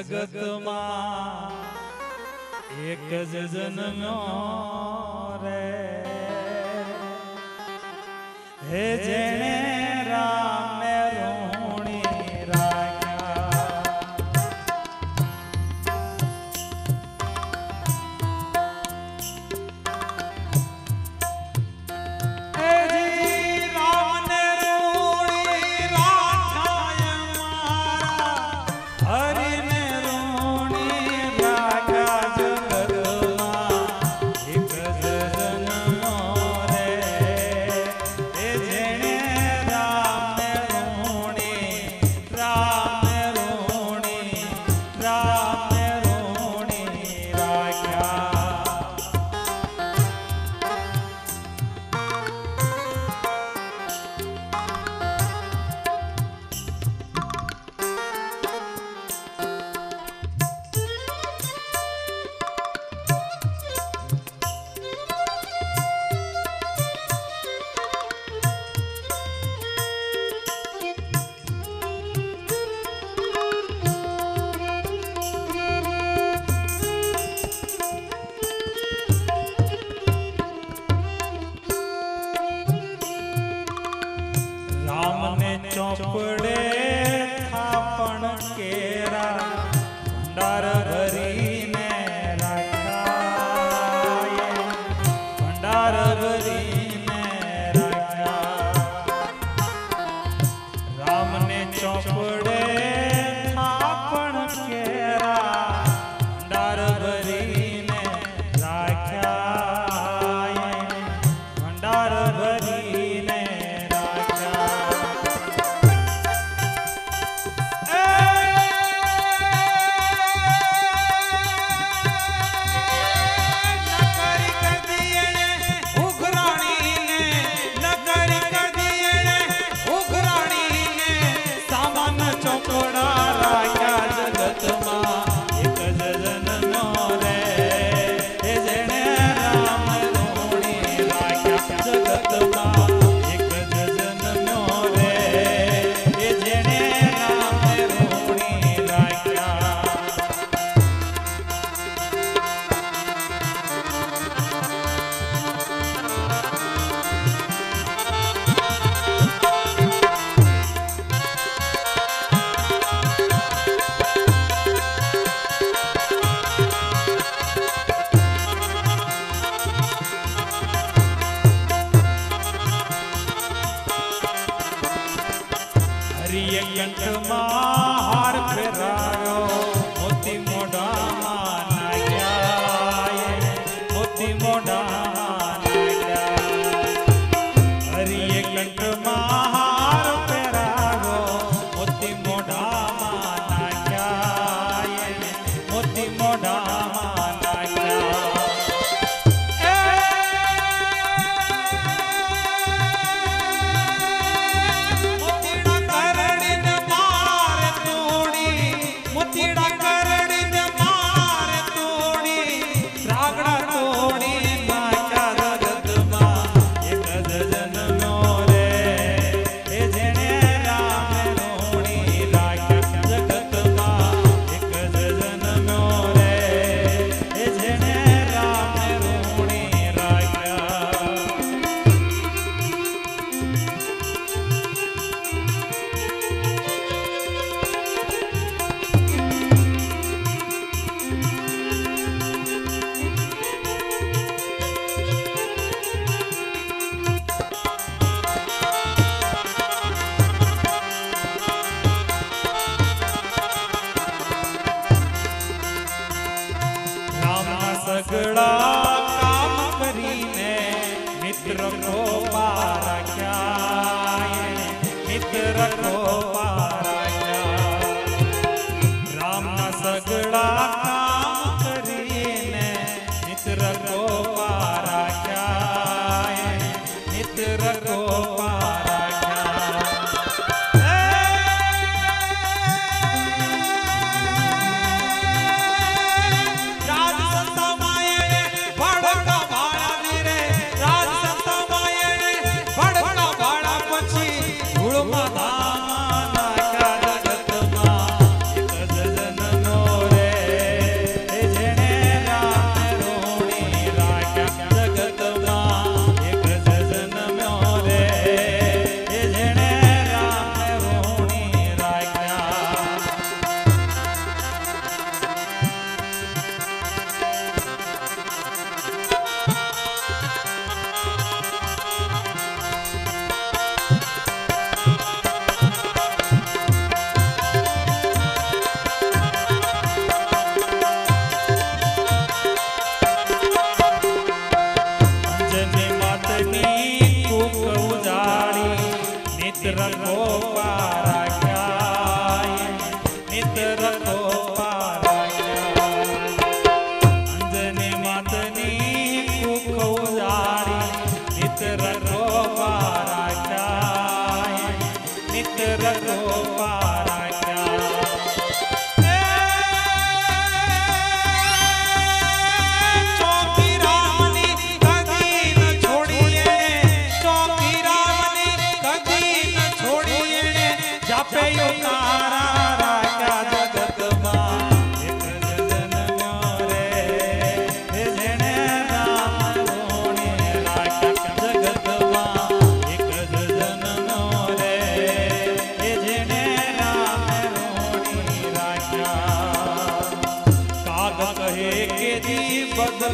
जगत मां एक जन्म्यो रे हे जेने राम ने रोणी राख्या हे जी राम ने रोणी राख्या मारा हरि ने रोणी राख्या जगत मां एक जन्म्यो रे हे जेने राम ने रोणी राख्या राम ने चौपड़े थापण केरा भंडार भरी ने राख्या भंडार भरी ने राख्या राम ने चौपड़े थापण केरा भंडार भरी ने राख्या भंडार भरी ने कंठ हार फेरायो मोती मोढ़ा नाग्या मोती मोढ़ा नाग्या हरिये कंठ हार फेरायो मोती मोढ़ा नाग्या मोती मोढ़ा नाग्या सगड़ा काम करीने मित्र को पाराख्या मित्र को पाराख्या राम ना सगड़ा काम करीने मित्र को पाराख्या मित्र को पाराख्या धूल माधा जगत मां एक जन्म्यो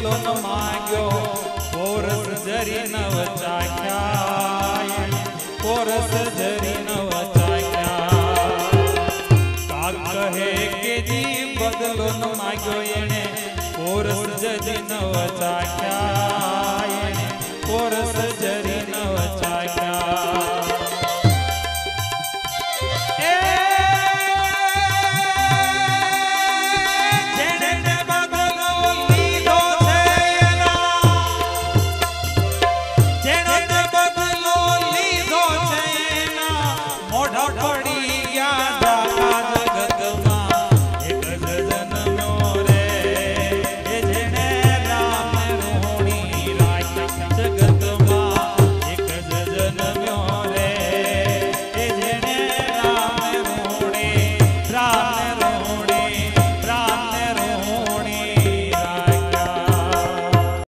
બદલો ન માંગ્યો પોરસ જરી ન વચાખ્યા પોરસ જરી ન વચાખ્યા કાક કહે કે જી બદલો ન માંગ્યો એને પોરસ જરી ન વચાખ્યા